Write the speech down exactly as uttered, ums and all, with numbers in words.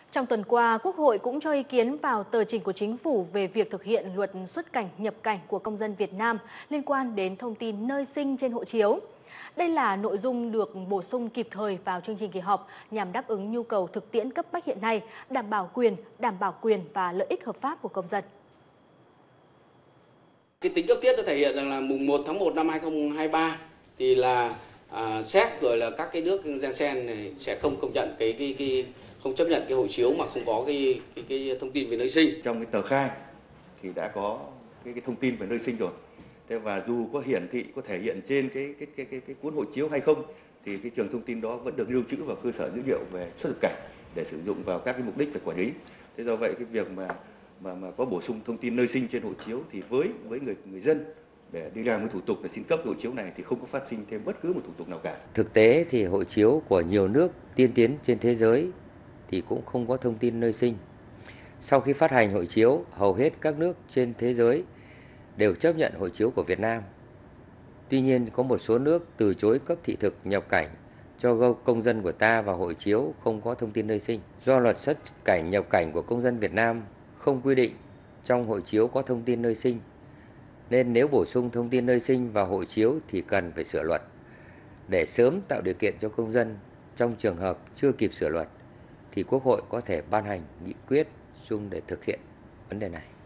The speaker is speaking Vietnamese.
Trong tuần qua, Quốc hội cũng cho ý kiến vào tờ trình của Chính phủ về việc thực hiện luật xuất cảnh nhập cảnh của công dân Việt Nam liên quan đến thông tin nơi sinh trên hộ chiếu. Đây là nội dung được bổ sung kịp thời vào chương trình kỳ họp nhằm đáp ứng nhu cầu thực tiễn cấp bách hiện nay, đảm bảo quyền, đảm bảo quyền và lợi ích hợp pháp của công dân. Cái tính cấp thiết nó thể hiện rằng là mùng một tháng một năm hai nghìn không trăm hai mươi ba thì là à, Séc rồi là các cái nước Giang này sẽ không công nhận cái cái cái không chấp nhận cái hộ chiếu mà không có cái cái, cái thông tin về nơi sinh. Trong cái tờ khai thì đã có cái, cái thông tin về nơi sinh rồi. Thế và dù có hiển thị, có thể hiện trên cái cái cái cái, cái cuốn hộ chiếu hay không thì cái trường thông tin đó vẫn được lưu trữ vào cơ sở dữ liệu về xuất nhập cảnh để sử dụng vào các cái mục đích về quản lý. Thế do vậy cái việc mà mà mà có bổ sung thông tin nơi sinh trên hộ chiếu thì với với người người dân để đi làm cái thủ tục để xin cấp hộ chiếu này thì không có phát sinh thêm bất cứ một thủ tục nào cả. Thực tế thì hộ chiếu của nhiều nước tiên tiến trên thế giới thì cũng không có thông tin nơi sinh. Sau khi phát hành hộ chiếu, hầu hết các nước trên thế giới đều chấp nhận hộ chiếu của Việt Nam. Tuy nhiên, có một số nước từ chối cấp thị thực nhập cảnh cho công dân của ta vào hộ chiếu không có thông tin nơi sinh. Do luật xuất cảnh nhập cảnh của công dân Việt Nam không quy định trong hộ chiếu có thông tin nơi sinh, nên nếu bổ sung thông tin nơi sinh vào hộ chiếu thì cần phải sửa luật. Để sớm tạo điều kiện cho công dân trong trường hợp chưa kịp sửa luật, thì Quốc hội có thể ban hành nghị quyết chung để thực hiện vấn đề này.